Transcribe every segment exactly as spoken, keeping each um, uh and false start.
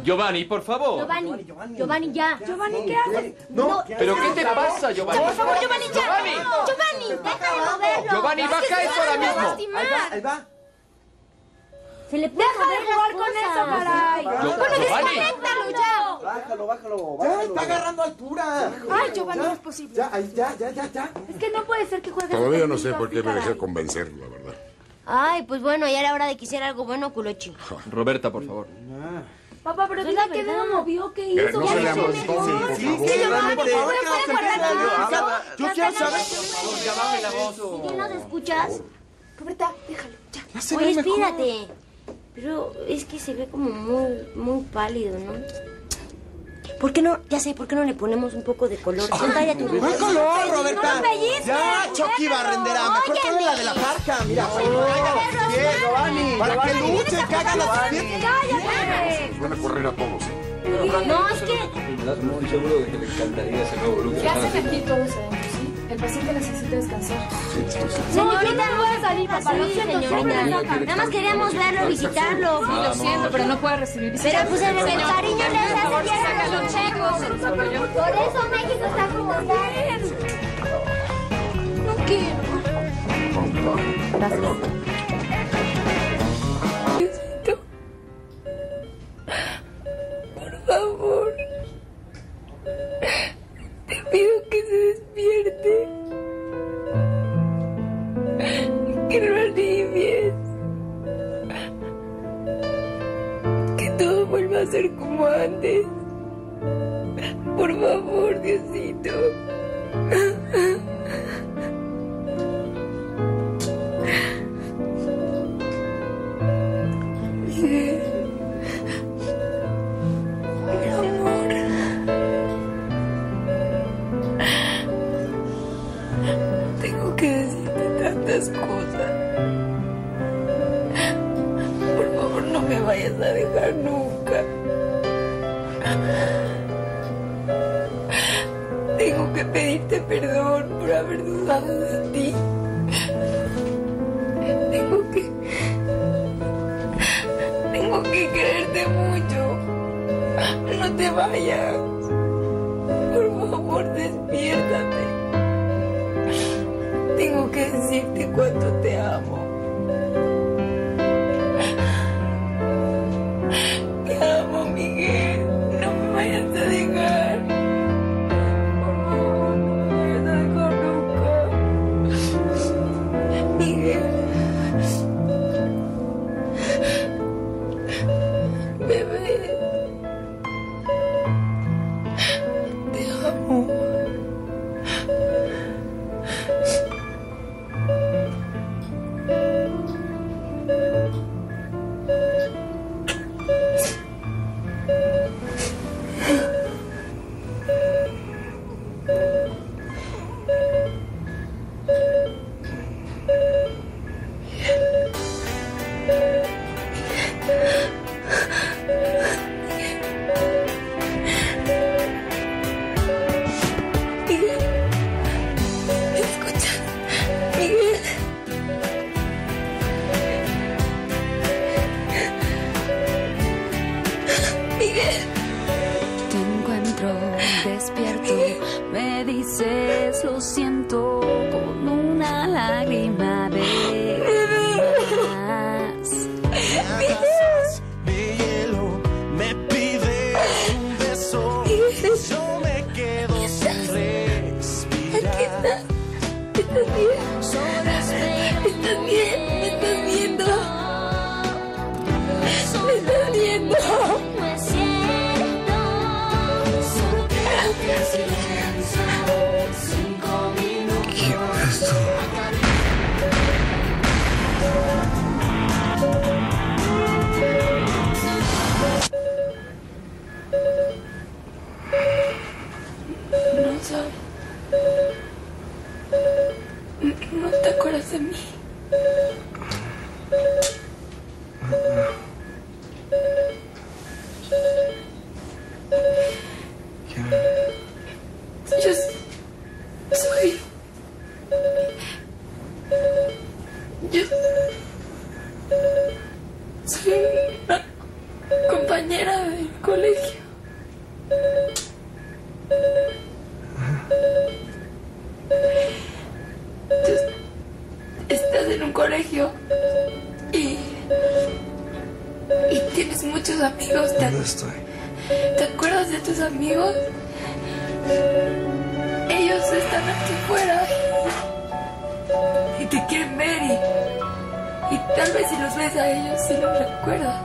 Giovanni, por favor. Giovanni, Giovanni, Giovanni, ya. Giovanni, ¿qué haces? No, ¿pero qué te pasa, Giovanni? Por favor, Giovanni, ya. Giovanni, Giovanni, deja de moverlo. Giovanni, baja eso ahora mismo. Ahí va, ahí va. Se le puede Deja de jugar con eso, caray. Bueno, desconéctalo ya. Bájalo, bájalo, Ya, bájalo. está agarrando altura. Ay, Giovanni, no es posible. Ya, ahí, ya, ya, ya, ya. Es que no puede ser que juegues. Todavía no sé conmigo por qué así, me dejé caray. convencer, la verdad. Ay, pues bueno, ya era hora de que hiciera algo bueno, culochi. Roberta, por favor. Papá, pero Es dile la que verdad. no movió, ¿qué Mira, hizo? no se le Ya amo se todo, por Sí, favor. sí, Giovanni, Giovanni, por por favor, favor, puede que guardar se la calme. voz. Yo quiero saber. Ya baje la voz. ¿Sí nos escuchas? Roberta, déjalo, ya. Ya se Oye, ve mejor. espérate. Pero es que se ve como muy, muy pálido, ¿no? ¿Por qué no? Ya sé, ¿por qué no le ponemos un poco de color? Sonríe a tu ¿Cuál color, Roberta? No lo pellizques, Ya, Chucky Barrendera. Mejor Óyeme. trae la de la parca. Mira, para que caigan los pies, Giovanni. Para que luchen, que hagan los pies. ¡Cállate! Nos van a correr a todos. No, es que... Estoy seguro de que le encantaría ese nuevo look. ¿Qué hacen aquí todos adentro, sí? El paciente necesita descansar. Señorita, no puede salir, papá. Lo Sí, siento, señorita. siempre me sacan. Nada más queríamos verlo, visitarlo. Sí, lo siento, pero no puede recibir visita. Pero pues el cariño le hace Por favor, bien saca a los los chicos, se los hablo yo. Por eso México está como está. No quiero. Perdón. Diosito, por favor, te pido que se despierte, que lo alivies, que todo vuelva a ser como antes. Por favor, Diosito. Miguel, mi amor, tengo que decirte tantas cosas. Por favor, no me vayas a dejar nunca. Tengo que pedirte perdón por haber dudado de ti. Tengo que... Tengo que quererte mucho. No te vayas. Por favor, despiértate. Tengo que decirte cuánto te amo. Te amo, Miguel. No me vayas a dejar. Por favor, no me vayas a dejar nunca. Miguel. Bebé, te amo. Miguel, ¿me escuchas? Miguel. Miguel. Te encuentro despierto, me dices lo siento con una lágrima de más. de hielo, me pides un beso, yo me quedo sin respirar. ¿Estás bien? ¿Estás bien? ¿Me estás viendo? ¿Me estás viendo? No sabes. ¿No te acuerdas de mí? Yo soy... Yo... Soy una compañera de colegio. Tú estás en un colegio y, y tienes muchos amigos. ¿Te, ¿Dónde estoy? ¿Te acuerdas de tus amigos? Ellos están aquí fuera y, y te quieren ver y, y tal vez si los ves a ellos sí los recuerdas.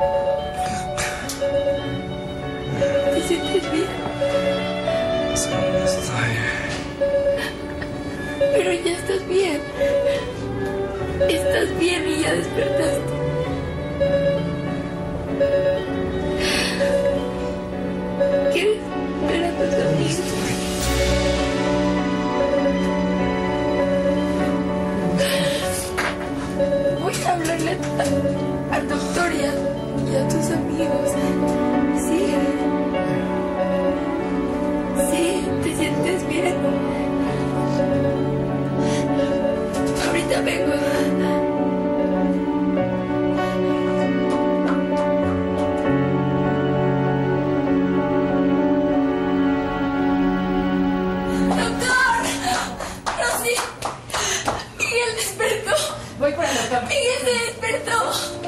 ¿Te sientes bien? Sí, estoy. Pero ya estás bien. Estás bien y ya despertaste. ¿Quieres ver a tus amigos? Voy a hablarle a- al doctor y a, y a tus amigos. Sí. Sí, ¿te sientes bien? Ahorita vengo. ¡Doctor! ¡Rosy! ¡Miguel despertó! Voy por el doctor. ¡Miguel se despertó!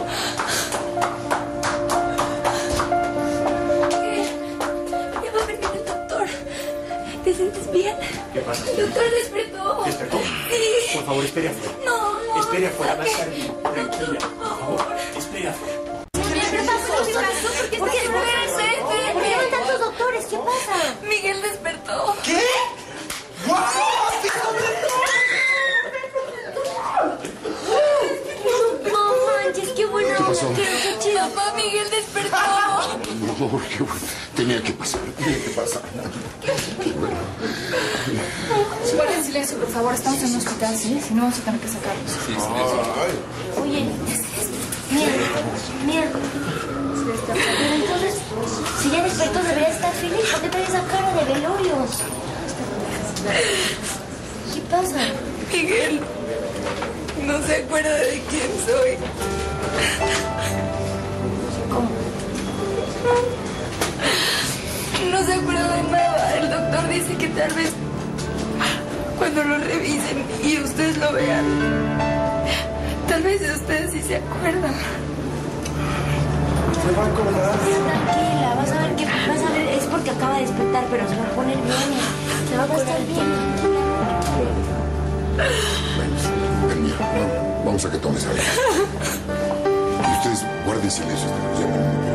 Miguel, ya va a venir el doctor. ¿Te sientes bien? ¿Qué pasa? El doctor despertó. ¿Despertó? Sí. Por favor, espere afuera. No, no. Espere afuera, va a estar ¿Qué? bien. Tranquila, por favor. Espere afuera. ¿Qué pasó? ¿Qué pasó? ¿Por qué Espérate, ¿Por qué espérate. van tantos doctores? ¿Qué pasa? Miguel despertó. ¿Qué? ¡Wow! No manches, qué buena onda. Qué, qué chido. Papá, Miguel despertó. No, qué bueno. Tenía que pasar, tenía que pasar. Qué bueno. Guarden silencio, por favor. Estamos en un hospital, ¿sí? Si no, vamos a tener que sacarlos. Sí, silencio. Oye, mira, mira. Pero entonces, si ya despertó, debería estar feliz. ¿Por qué trae esa cara de velorio? ¿Qué pasa? Miguel no se acuerda de quién soy. ¿Cómo? No se acuerda de nada. El doctor dice que tal vez cuando lo revisen y ustedes lo vean, tal vez de ustedes sí se acuerdan. Se va a acordar. Tranquila, vas a ver que vas a ver, es porque acaba de despertar, pero se va a poner bien. Se va a estar bien. Ven, mira, vamos, vamos a que tomes aire. Y ustedes guarden silencio hasta que nos llamen.